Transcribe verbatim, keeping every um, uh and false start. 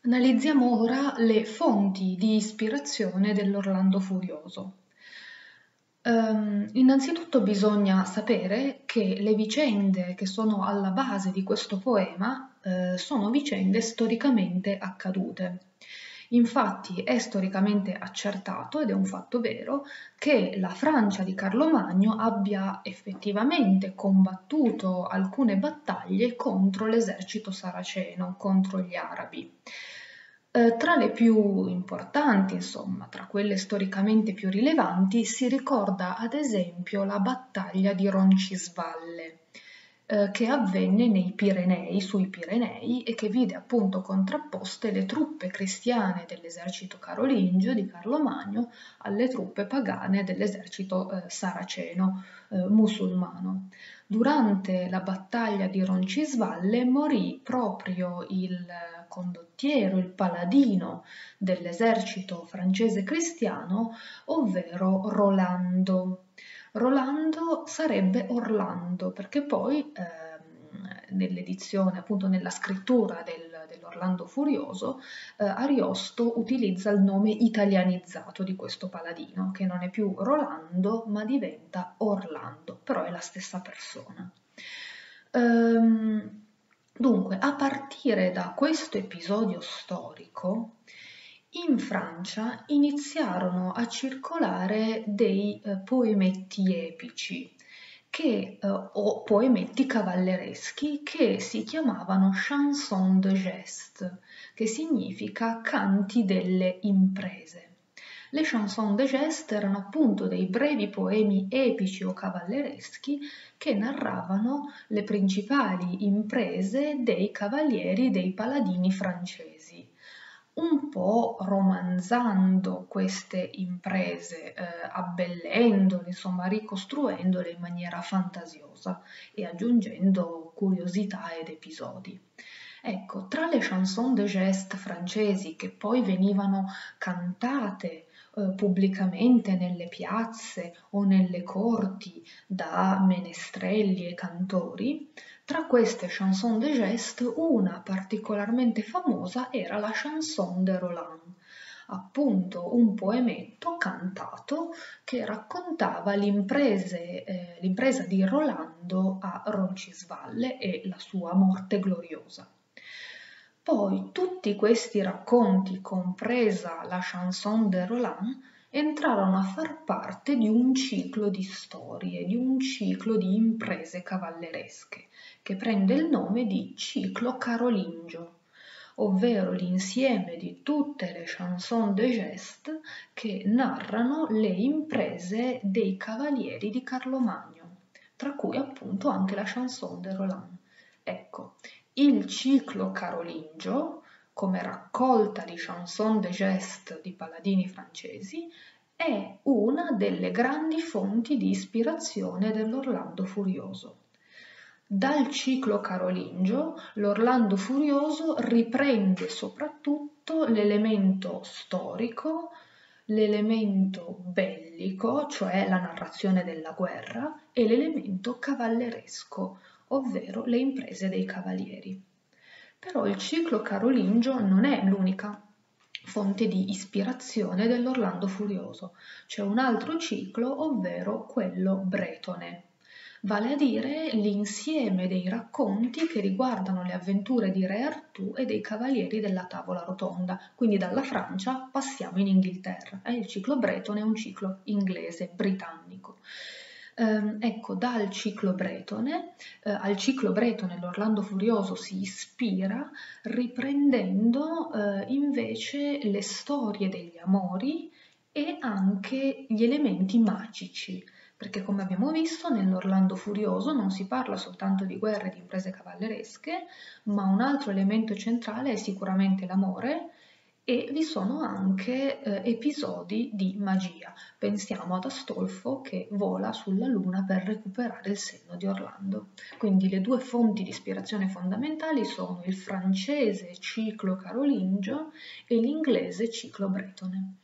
Analizziamo ora le fonti di ispirazione dell'Orlando Furioso. Um, innanzitutto bisogna sapere che le vicende che sono alla base di questo poema eh, sono vicende storicamente accadute. Infatti è storicamente accertato, ed è un fatto vero, che la Francia di Carlo Magno abbia effettivamente combattuto alcune battaglie contro l'esercito saraceno, contro gli arabi. Eh, tra le più importanti, insomma, tra quelle storicamente più rilevanti, si ricorda ad esempio la battaglia di Roncisvalle, eh, che avvenne nei Pirenei, sui Pirenei, e che vide appunto contrapposte le truppe cristiane dell'esercito carolingio di Carlo Magno alle truppe pagane dell'esercito eh, saraceno, eh, musulmano. Durante la battaglia di Roncisvalle morì proprio il condottiero, il paladino dell'esercito francese cristiano, ovvero Rolando. Rolando sarebbe Orlando, perché poi ehm, nell'edizione, appunto nella scrittura del, dell'Orlando Furioso, eh, Ariosto utilizza il nome italianizzato di questo paladino, che non è più Rolando, ma diventa Orlando, però è la stessa persona. Ehm, Dunque, a partire da questo episodio storico, in Francia iniziarono a circolare dei eh, poemetti epici che, eh, o poemetti cavallereschi che si chiamavano chanson de geste, che significa canti delle imprese. Le chanson de geste erano appunto dei brevi poemi epici o cavallereschi che narravano le principali imprese dei cavalieri e dei paladini francesi, un po' romanzando queste imprese, eh, abbellendole, insomma ricostruendole in maniera fantasiosa e aggiungendo curiosità ed episodi. Ecco, tra le chanson de geste francesi che poi venivano cantate eh, pubblicamente nelle piazze o nelle corti da menestrelli e cantori, tra queste chanson de geste una particolarmente famosa era la chanson de Roland, appunto un poemetto cantato che raccontava eh, l'impresa di Rolando a Roncisvalle e la sua morte gloriosa. Poi tutti questi racconti, compresa la chanson de Roland, entrarono a far parte di un ciclo di storie, di un ciclo di imprese cavalleresche, che prende il nome di ciclo carolingio, ovvero l'insieme di tutte le chanson de geste che narrano le imprese dei cavalieri di Carlo Magno, tra cui appunto anche la chanson de Roland. Ecco, il ciclo carolingio, come raccolta di chanson de geste di paladini francesi, è una delle grandi fonti di ispirazione dell'Orlando Furioso. Dal ciclo carolingio, l'Orlando Furioso riprende soprattutto l'elemento storico, l'elemento bellico, cioè la narrazione della guerra, e l'elemento cavalleresco, ovvero le imprese dei cavalieri. Però il ciclo carolingio non è l'unica fonte di ispirazione dell'Orlando Furioso. C'è un altro ciclo, ovvero quello bretone, vale a dire l'insieme dei racconti che riguardano le avventure di Re Artù e dei cavalieri della Tavola Rotonda. Quindi dalla Francia passiamo in Inghilterra. Eh, il ciclo bretone è un ciclo inglese, britannico. Ehm, ecco, dal ciclo bretone, eh, al ciclo bretone l'Orlando Furioso si ispira riprendendo eh, invece le storie degli amori e anche gli elementi magici, perché come abbiamo visto nell'Orlando Furioso non si parla soltanto di guerre e di imprese cavalleresche, ma un altro elemento centrale è sicuramente l'amore, e vi sono anche eh, episodi di magia. Pensiamo ad Astolfo che vola sulla luna per recuperare il senno di Orlando. Quindi le due fonti di ispirazione fondamentali sono il francese ciclo carolingio e l'inglese ciclo bretone.